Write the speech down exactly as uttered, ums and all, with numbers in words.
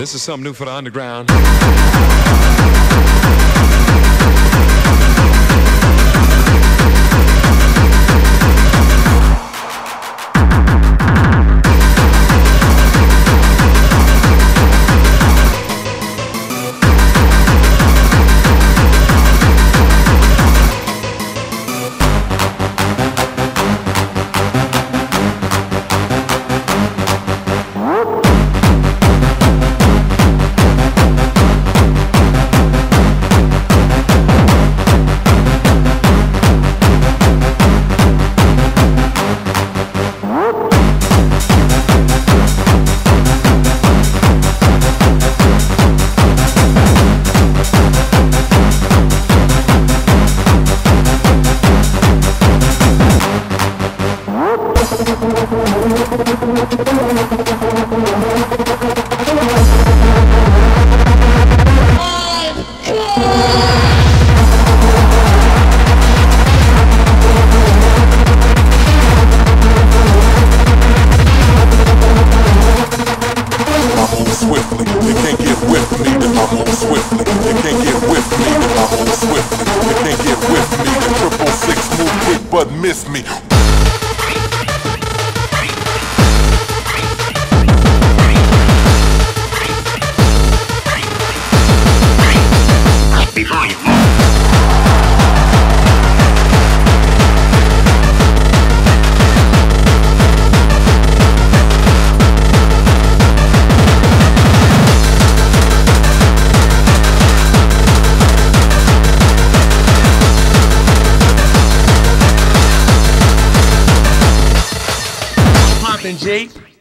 This is something new for the underground. Swiftly, they can't get with me, then I move swiftly. They can't get with me, then I move swiftly. They can't get with me, then triple six move quick but miss me. Before you Jake.